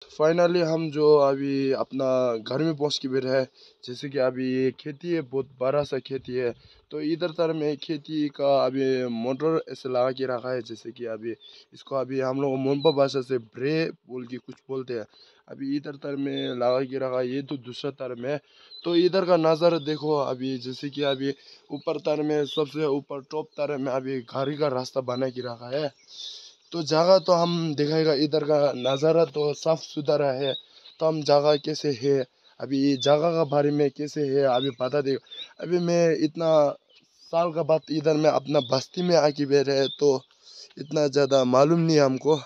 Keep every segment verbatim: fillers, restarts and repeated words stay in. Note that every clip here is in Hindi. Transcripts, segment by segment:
फाइनली हम जो अभी अपना घर में पहुंच के बैठे हैं। जैसे कि अभी ये खेती है, बहुत बड़ा सा खेती है। तो इधर तरफ में खेती का अभी मोटर ऐसे लगा के रखा है। जैसे कि अभी इसको अभी हम लोग मोनपा भाषा से ब्रे बोल के कुछ बोलते हैं। अभी इधर तरफ में लगा के रखा है, ये तो दूसरा तरफ में। तो इधर का नज़ारा देखो अभी, जैसे कि अभी ऊपर तरफ में, सबसे ऊपर टॉप तरफ में अभी गाड़ी का रास्ता बना के रखा है। तो जगह तो हम दिखाएगा, इधर का नज़ारा तो साफ सुथरा है। तो हम जगह कैसे है, अभी ये जगह का बारे में कैसे है अभी बता देगा। अभी मैं इतना साल का बाद इधर में अपना बस्ती में आके बैठे है, तो इतना ज़्यादा मालूम नहीं है हमको।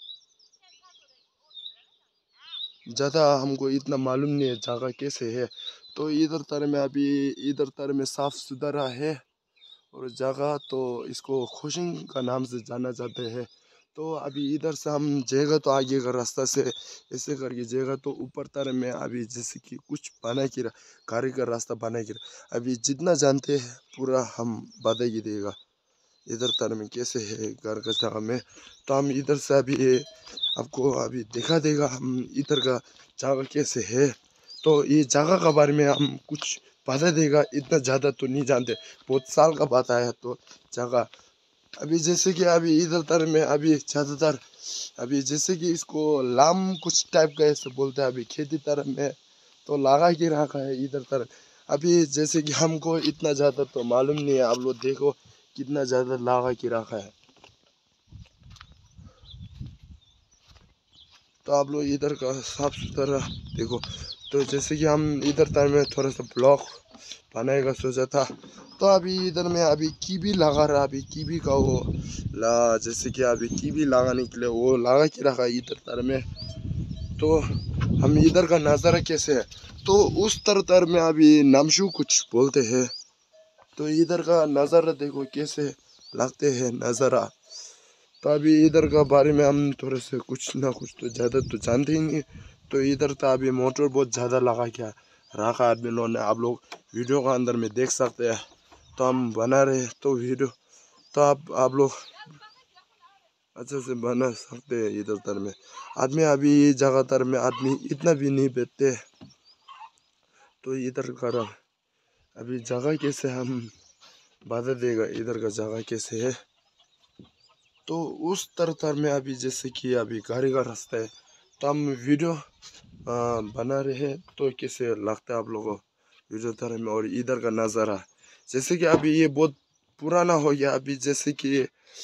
ज़्यादा हमको इतना मालूम नहीं है जगह कैसे है। तो इधर तरह में अभी, इधर तरह में साफ सुथरा है। और जगह तो इसको खुशिंग का नाम से जाना जाते हैं। तो अभी इधर से हम जाएगा तो आगे का रास्ता से ऐसे करके जाएगा तो ऊपर तरफ में अभी जैसे कि कुछ बना के गाड़ी का रास्ता बना के अभी जितना जानते हैं पूरा हम बता ही देगा। इधर तरफ में कैसे है घर का जगह में, तो हम इधर से अभी आपको अभी दिखा देगा हम इधर का जगह कैसे है। तो ये जगह के बारे में हम कुछ बता देगा, इतना ज़्यादा तो नहीं जानते, बहुत साल का बात आया तो जगह। अभी जैसे कि अभी इधर तरफ में अभी ज़्यादातर अभी जैसे कि इसको लाम कुछ टाइप का ऐसे बोलते हैं अभी खेती तरफ में, तो लगा के रखा है इधर तरफ। अभी जैसे कि हमको इतना ज़्यादा तो मालूम नहीं है, आप लोग देखो कितना ज़्यादा लगा के रखा है। तो आप लोग इधर का साफ सुथरा देखो। तो जैसे कि हम इधर तरफ में थोड़ा सा ब्लॉक बनाएगा सोचा था। तो अभी इधर में अभी कीवी लगा रहा, अभी कीवी का वो ला, जैसे कि अभी कीवी लगाने के लिए वो लगा के रखा है इधर तरफ में। तो हम इधर का नज़ारा कैसे है, तो उस तरह तरफ में अभी नामशू कुछ बोलते हैं। तो इधर का नज़ारा देखो कैसे लगते हैं नज़ारा। तो अभी इधर का बारे में हम थोड़े से कुछ ना कुछ तो ज़्यादा तो जानते ही नहीं। तो इधर तो अभी मोटर बहुत ज़्यादा लगा क्या रखा आदमी लोगों ने, आप लोग वीडियो का अंदर में देख सकते हैं। तो हम बना रहे तो वीडियो, तो आप आप लोग अच्छे से बना सकते हैं। इधर तर में आदमी अभी जगह तर में आदमी इतना भी नहीं बैठते। तो इधर का अभी जगह कैसे हम बता देगा, इधर का जगह कैसे है। तो उस तरह तर में अभी जैसे कि अभी गाड़ी का रास्ता है, तो हम वीडियो आ, बना रहे हैं। तो कैसे लगता है आप लोगों को वीडियो तरह में, और इधर का नज़ारा जैसे कि अभी ये बहुत पुराना हो गया। अभी जैसे कि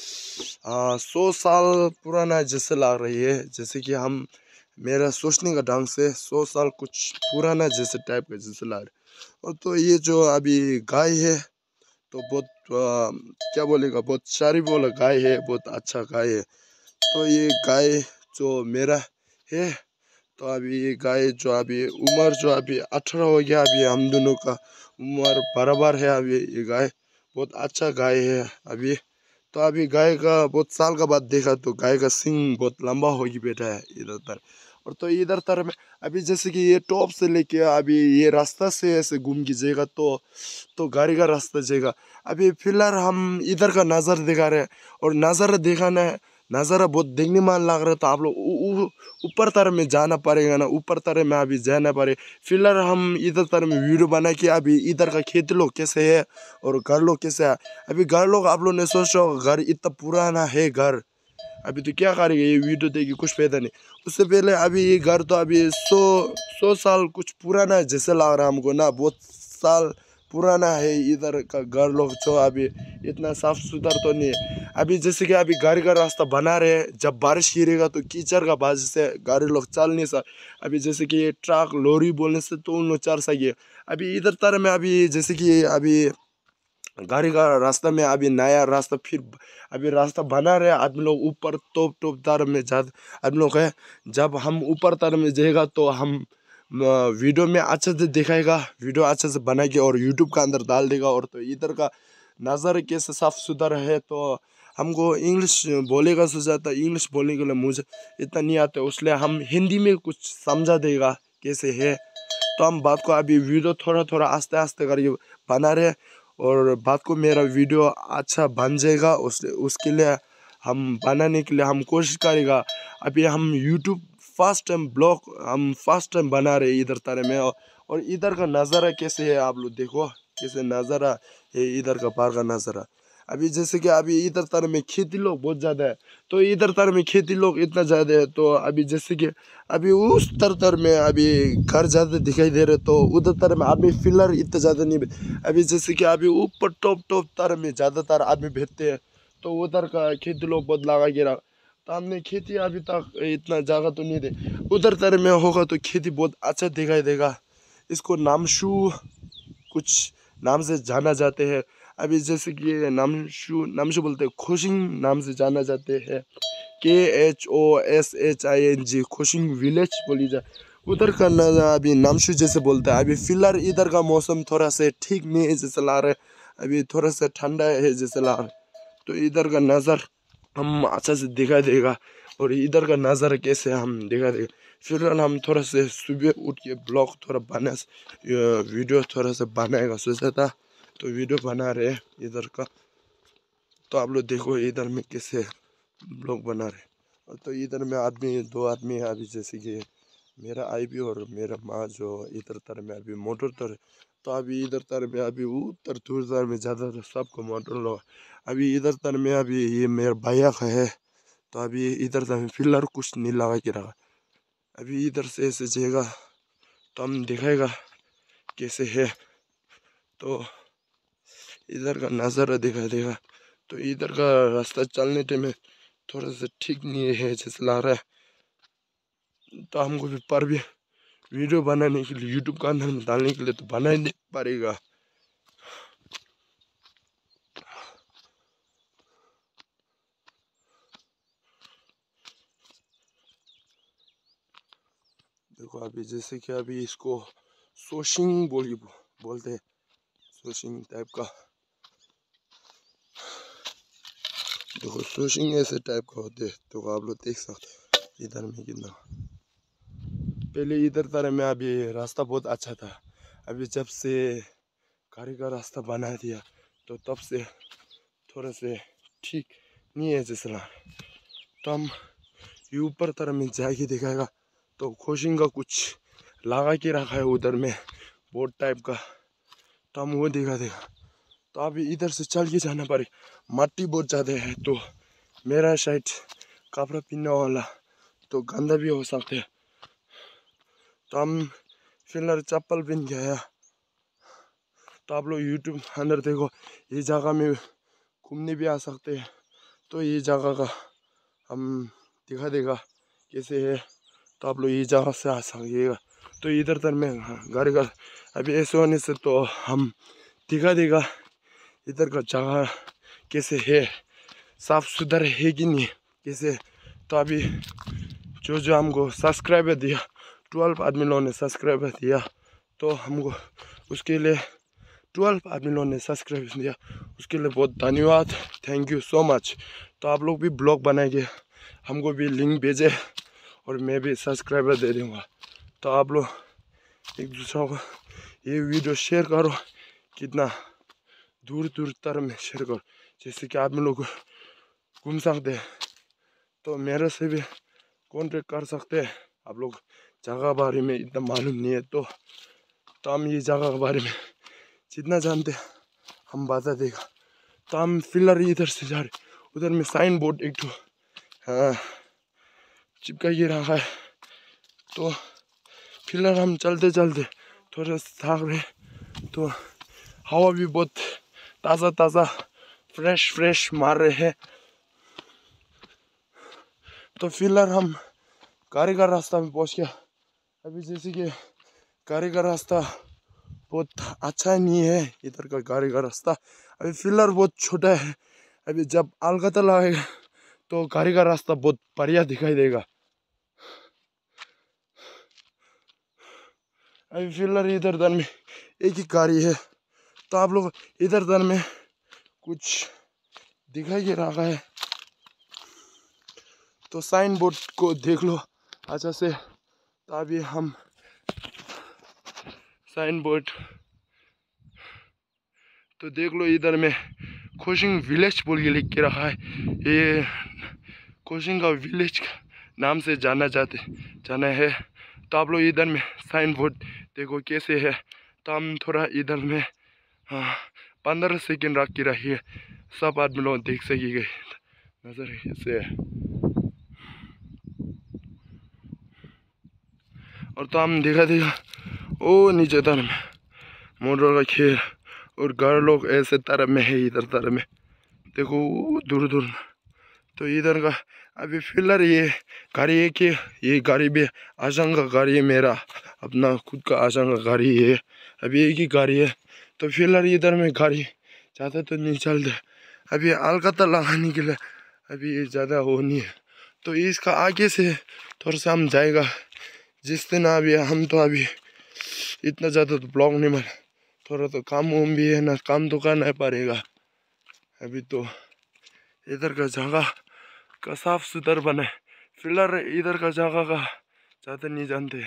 आ, सौ साल पुराना जैसे लग रही है। जैसे कि हम मेरा सोचने का ढंग से सौ साल कुछ पुराना जैसे टाइप का जैसे लग रहा है। और तो ये जो अभी गाय है, तो बहुत आ, क्या बोलेगा, बहुत सारी बोला गाय है, बहुत अच्छा गाय है। तो ये गाय जो मेरा है, तो अभी ये गाय जो अभी उम्र जो अभी अठारह हो गया, अभी हम दोनों का उम्र बराबर है। अभी ये गाय बहुत अच्छा गाय है अभी। तो अभी गाय का बहुत साल का बाद देखा तो गाय का सिंग बहुत लंबा हो गया बैठा है इधर तर। और तो इधर तरफ में अभी जैसे कि ये टॉप से लेके अभी ये रास्ता से ऐसे घूम के जाएगा, तो तो गाड़ी का रास्ता जाएगा। अभी फिलहाल हम इधर का नज़ारा दिखा रहे हैं, और नज़ारा दिखाना है, नज़ारा बहुत देखने में लग रहा है। तो आप लोग ऊ- ऊ- ऊपर तरफ में जाना पड़ेगा ना, ऊपर तरफ में अभी जाना पड़े। फिलहाल हम इधर तरफ में वीडियो बना के अभी इधर का खेती लोग कैसे है और घर लोग कैसे है। अभी घर लोग आप लोग ने सोच रहे हो घर इतना पुराना है घर, अभी तो क्या करेंगे, ये वीडियो देखिए कुछ फायदा नहीं। उससे पहले अभी ये घर तो अभी सौ सौ साल कुछ पुराना है जैसे लग रहा है हमको ना, बहुत साल पुराना है इधर का घर लोग। जो अभी इतना साफ सुथरा तो नहीं है। अभी जैसे कि अभी गाड़ी का रास्ता बना रहे हैं, जब बारिश गिरेगा तो कीचड़ का वजह से गाड़ी लोग चल नहीं सक। अभी जैसे कि ये ट्रक लॉरी बोलने से तो उन लोग चल सके। अभी इधर तरह में अभी जैसे कि अभी गाड़ी का रास्ता में अभी नया रास्ता फिर अभी रास्ता बना रहे आदमी लोग ऊपर टॉप टॉप तरफ में जा आदमी लोग है। जब हम ऊपर तरफ में जाएगा तो हम अ, वीडियो में अच्छे से दिखाएगा, वीडियो अच्छे से बना के और यूट्यूब का अंदर डाल देगा। और तो इधर का नज़ारा कैसे साफ सुथरा है, तो हमको इंग्लिश बोलेगा सोचा, इंग्लिश बोलने के लिए मुझे इतना नहीं आता, इसलिए हम हिंदी में कुछ समझा देगा कैसे है। तो हम बात को अभी वीडियो थोड़ा थोड़ा आस्ते आस्ते करके बना रहे, और बात को मेरा वीडियो अच्छा बन जाएगा उस उसके लिए हम बनाने के लिए हम कोशिश करेगा। अभी हम यूट्यूब फर्स्ट टाइम ब्लॉग हम फर्स्ट टाइम बना रहे इधर तारे में। और इधर का नज़ारा कैसे है आप लोग देखो, कैसे नज़ारा है इधर का बाहर का नज़ारा। अभी जैसे कि अभी इधर तारे में खेती लोग बहुत ज़्यादा है, तो इधर तारे में खेती लोग इतना ज़्यादा है, तो अभी जैसे कि अभी उस तर तर में अभी घर ज़्यादा दिखाई दे रहे, तो उधर तारे में अभी फिलर इतना ज़्यादा नहीं। अभी जैसे कि अभी ऊपर टॉप टॉप तारे में ज़्यादातर आदमी बैठते हैं, तो उधर का खेती लोग बहुत लगा गिरा। तो हमने खेती अभी तक इतना जगह तो नहीं दे, उधर तारे में होगा तो खेती बहुत अच्छा दिखाई देगा। इसको नामशू कुछ नाम से जाना जाते हैं। अभी जैसे कि नामशू नामशू बोलते हैं, खोशिंग नाम से जाना जाते हैं, K H O S H I N G, Khoshing village बोली जाए। उधर का न अभी नामशू जैसे बोलता है। अभी फिलहाल इधर का मौसम थोड़ा सा ठीक नहीं है जैसे ला रहा है, अभी थोड़ा सा ठंडा है जैसे ला रहा है, तो इधर का नज़र हम अच्छा से दिखाई देगा। और इधर का नज़ारा कैसे हम दिखा देगा। फिलहाल हम थोड़ा से सुबह उठ के ब्लॉग थोड़ा बना, वीडियो थोड़ा सा बनाएगा सोचा था, तो वीडियो बना रहे इधर का। तो आप लोग देखो इधर में कैसे ब्लॉग बना रहे। तो इधर में आदमी दो आदमी है अभी, जैसे कि मेरा आई भी और मेरा माँ जो इधर तर में अभी मोटर तर। तो अभी इधर तर में अभी उतर दूर तर में ज़्यादातर सबको मोटर लो। अभी इधर तर में अभी ये मेरा भैया का है, तो अभी इधर तर में फिलहाल कुछ नहीं लगा के रखा। अभी इधर से ऐसे जाएगा तो हम दिखाएगा कैसे है, तो इधर का नज़ारा दिखा देगा। तो इधर का रास्ता चलने टाइम में थोड़ा सा ठीक नहीं है जैसे ला रहा है, तो हमको भी पर भी वीडियो बनाने के लिए यूट्यूब का अंदर में डालने के लिए तो बना ही नहीं पड़ेगा। देखो अभी जैसे कि अभी इसको सोशिंग बोली बोलते हैं, सोशिंग टाइप का। देखो सोशिंग ऐसे टाइप का होते हैं, तो आप लोग देख सकते इधर में कितना। पहले इधर तरह में अभी रास्ता बहुत अच्छा था, अभी जब से गाड़ी का रास्ता बना दिया तो तब से थोड़ा से ठीक नहीं है जैसे। तो हम ये ऊपर तरह में जाके दिखाएगा, तो खोशिंग का कुछ लगा के रखा है उधर में बोर्ड टाइप का, तो हम वो दिखा देगा। तो अभी इधर से चल के जाना पड़े, मट्टी बहुत ज़्यादा है, तो मेरा शायद कपड़ा पहनने वाला तो गंदा भी हो सकते हैं। तो हम फिलहाल चप्पल पहन के आया। तो आप लोग यूट्यूब अंदर देखो, ये जगह में घूमने भी आ सकते हैं, तो ये जगह का हम दिखा देगा कैसे है, तो आप लोग ये जगह से आ सकिएगा। तो इधर तर में गाड़ी का अभी ऐसे होने से तो हम दिखा देगा इधर का जगह कैसे है, साफ सुथरा है कि नहीं कैसे। तो अभी जो जो हमको सब्सक्राइबर दिया, ट्वेल्व आदमी लोगों ने सब्सक्राइबर दिया, तो हमको उसके लिए ट्वेल्व आदमी लोगों ने सब्सक्राइबर दिया, उसके लिए बहुत धन्यवाद, थैंक यू सो मच। तो आप लोग भी ब्लॉग बनाएंगे, हमको भी लिंक भेजे और मैं भी सब्सक्राइबर दे दूँगा। तो आप लोग एक दूसरे को ये वीडियो शेयर करो, कितना दूर दूर तक में शेयर करो, जैसे कि आप लोग घूम सकते हैं। तो मेरे से भी कॉन्टेक्ट कर सकते हैं। आप लोग जगह बारे में इतना मालूम नहीं है, तो तो हम ये जगह के बारे में जितना जानते हैं हम बता देगा। तो हम फिलहाल इधर से जा रहे, उधर में साइन बोर्ड एक तो हाँ चिपका के रखा है। तो फिलहाल हम चलते चलते थोड़ा थक रहे, तो हवा भी बहुत ताज़ा ताज़ा फ्रेश फ्रेश मार रहे हैं। तो फिलहाल हम गाड़ी का रास्ता में पहुंच गया। अभी जैसे कि गाड़ी का रास्ता बहुत अच्छा नहीं है, इधर का गाड़ी का रास्ता अभी फिलहाल बहुत छोटा है। अभी जब अलकतरा लगेगा तो गाड़ी का रास्ता बहुत बढ़िया दिखाई देगा। अभी फिलहाल इधर दर में एक ही गाड़ी है, तो आप लोग इधर दर में कुछ दिखाई दे रहा है, तो साइन बोर्ड को देख लो अच्छा से। तो अभी हम साइन बोर्ड तो देख लो, इधर में खोशिंग विलेज बोल के लिख के रखा है, ये खोशिंग का विलेज नाम से जाना जाते। जाना है। तो आप लोग इधर में साइन बोर्ड देखो कैसे है। तो हम थोड़ा इधर में हाँ पंद्रह सेकेंड रख के रहिए, सब आदमी लोग देख सकेंगे नजर से। और तो हम देखा देखा ओ नीचे तरफ में मोटर का खेल और घर लोग ऐसे तरफ में है, इधर तरफ में देखो दूर दूर। तो इधर का अभी फिलहाल ये गाड़ी है कि ये गाड़ी भी आशंग का गाड़ी है, मेरा अपना खुद का आशंग का गाड़ी है, अभी एक ही गाड़ी है। तो फिलहाल इधर में गाड़ी ज़्यादा तो नहीं चलते, अभी अलकत्ता लगाने के लिए अभी ज़्यादा हो नहीं है। तो इसका आगे से थोड़ा सा हम जाएगा जिस दिन अभी हम तो अभी इतना ज़्यादा तो ब्लॉग नहीं बना, थोड़ा तो काम वाम भी है ना, काम तो करना ही पड़ेगा। अभी तो इधर का जगह का साफ सुथरा बना है, फिलहाल इधर का जगह का ज़्यादा नहीं जानते।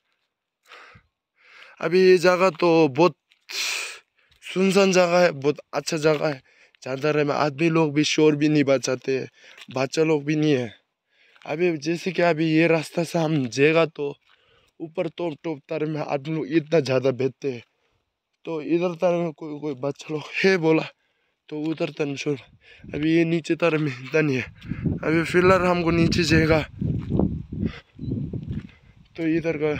अभी ये जगह तो बहुत सुनसान जगह है, बहुत अच्छा जगह है। ज़्यादा में आदमी लोग भी शोर भी नहीं बचाते, बच्चा लोग भी नहीं है। अभी जैसे कि अभी ये रास्ता से हम जाएगा तो ऊपर टॉप टॉप तर में आदमी लोग इतना ज़्यादा बैठते हैं। तो इधर तर में कोई कोई बच्चा लोग है बोला तो उधर तन शोर, अभी ये नीचे तर में इतना नहीं है। अभी फिलहाल हमको नीचे जाएगा तो इधर का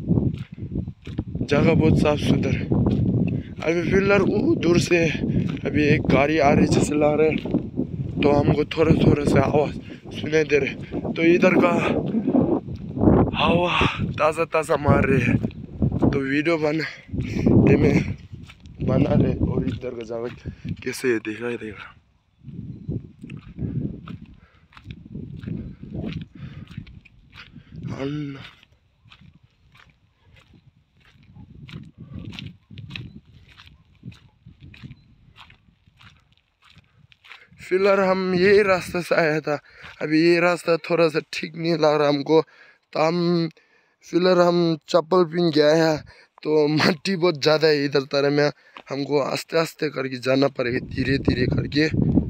जगह बहुत साफ सुथरा है। अभी फिलहाल वो दूर से अभी एक गाड़ी आ रही जैसे ला रहे, तो हमको थोड़ा थोड़ा सा आवाज़ सुनाई दे रहे। तो इधर का हवा ताज़ा ताज़ा मार रहे है, तो वीडियो बना में बना रहे। और इधर का जगह कैसे देखा ही देगा। फिलहाल हम ये रास्ता से आया था, अभी ये रास्ता थोड़ा सा ठीक नहीं लग रहा हमको, तो हम फिलहाल हम चप्पल पहन गया है। तो मट्टी बहुत ज़्यादा है इधर तरह में, हमको आस्ते आस्ते करके जाना पड़ेगा, धीरे धीरे करके।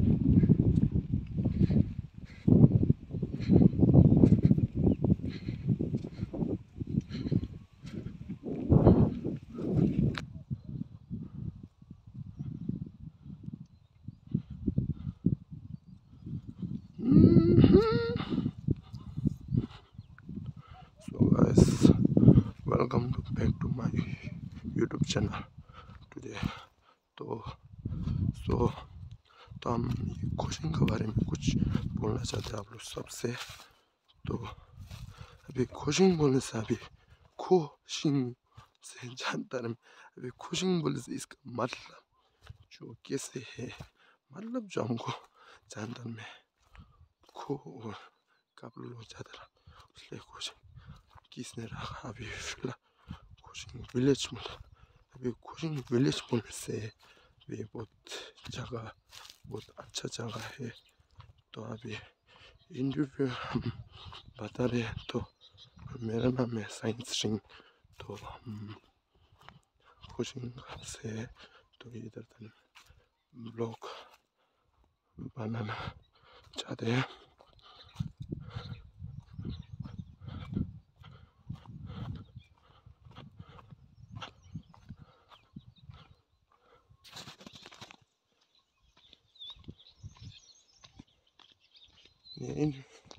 Welcome to back to my YouTube channel today. तो सो तो हम कोचिंग के बारे में कुछ बोलना चाहते हैं आप लोग सबसे। तो अभी कोचिंग बोलने से अभी कोचिंग से जानता है, अभी कोचिंग बोलने से इसका मतलब जो कैसे है, मतलब जो हमको जानता में खो और काबल लोग ज़्यादा इसलिए कोचिंग किसने रखा। अभी फिलहाल कोचिंग विलेज में, अभी कोचिंग विलेज बोलने से भी बहुत जगह बहुत अच्छा जगह है। तो अभी इंटरव्यू हम बता रहे हैं। तो मेरा नाम है साइंस सिंह, तो हम कोचिंग से तो इधर तक ब्लॉग बनाना चाहते हैं। In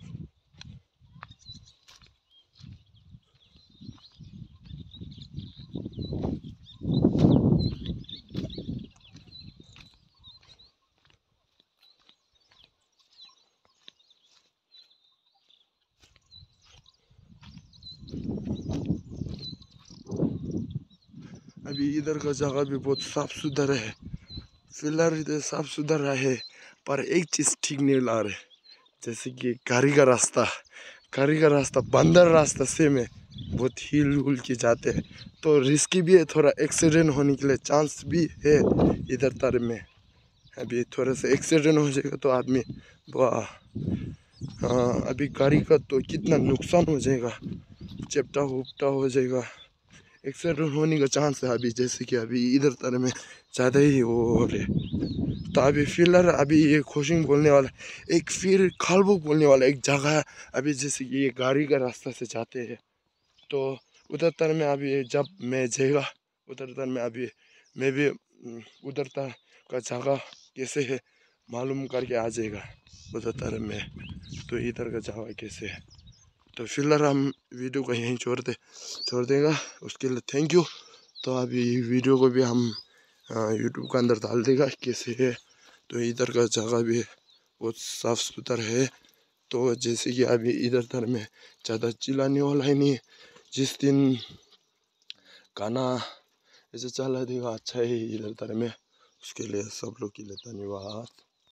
अभी इधर का जगह भी बहुत साफ सुथरा है, फिलहाल इधर साफ सुथरा है, पर एक चीज़ ठीक नहीं ला रहे, जैसे कि गाड़ी का रास्ता गाड़ी का रास्ता बंदर रास्ता से में बहुत हिल हुल के जाते हैं, तो रिस्की भी है, थोड़ा एक्सीडेंट होने के लिए चांस भी है इधर तर में। अभी थोड़ा सा एक्सीडेंट हो जाएगा तो आदमी वाह, हाँ अभी गाड़ी का तो कितना नुकसान हो जाएगा, चपटा उपटा हो जाएगा, एक्सीडेंट होने का चांस है। अभी जैसे कि अभी इधर तरह में ज़्यादा ही हो रहे। तो अभी फिलहाल अभी ये खोशिंग बोलने वाला एक फिर खालबुक बोलने वाला एक जगह है। अभी जैसे कि ये गाड़ी का रास्ता से जाते हैं तो उधर तर में अभी जब मैं जाएगा उधर तर में अभी मैं भी उम, उधर तर का जगह कैसे है मालूम करके आ जाएगा उधर तर में। तो इधर का जगह कैसे है तो फिलहाल हम वीडियो को यहीं छोड़ दे छोड़ देगा उसके लिए थैंक यू। तो अभी वीडियो को भी हम यूट्यूब के अंदर डाल देगा कैसे है। तो इधर का जगह भी बहुत साफ़ सुथरा है। तो जैसे कि अभी इधर तर में ज़्यादा चिल्लाने वाला ही नहीं है। जिस दिन गाना ऐसे चला देगा अच्छा है इधर तर में उसके लिए सब लोग के लिए धन्यवाद।